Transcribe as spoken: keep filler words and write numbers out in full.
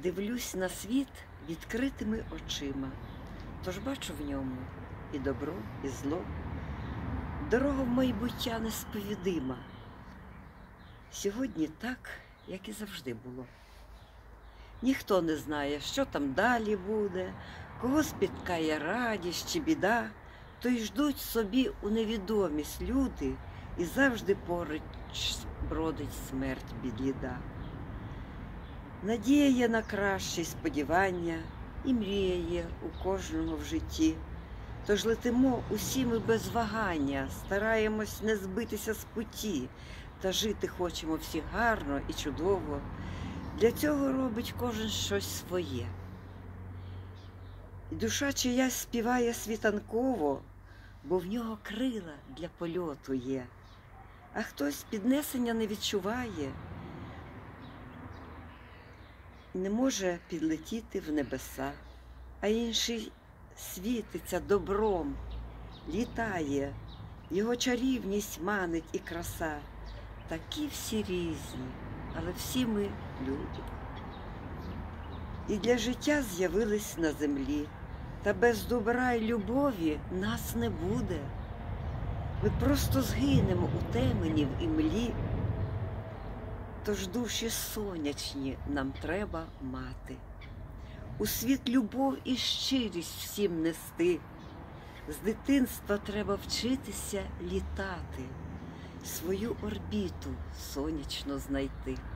Дивлюсь на світ відкритими очима, тож бачу в ньому і добро, і зло. Дорога в майбуття несповідима. Сьогодні так, як і завжди було. Ніхто не знає, що там далі буде, кого спіткає радість чи біда, то й ждуть собі у невідомість люди, і завжди поруч бродить смерть бідліда. Надія є на краще й сподівання, і мрія є у кожного в житті. Тож летимо усі ми без вагання, стараємось не збитися з путі, та жити хочемо всі гарно і чудово. Для цього робить кожен щось своє. І душа чиясь співає світанково, бо в нього крила для польоту є. А хтось піднесення не відчуває, не може підлетіти в небеса, а інший світиться добром, літає, його чарівність манить і краса. Такі всі різні, але всі ми люди. І для життя з'явились на землі, та без добра й любові нас не буде. Ми просто згинемо у темені в імлі, тож душі сонячні нам треба мати. У світ любов і щирість всім нести. З дитинства треба вчитися літати, свою орбіту сонячно знайти.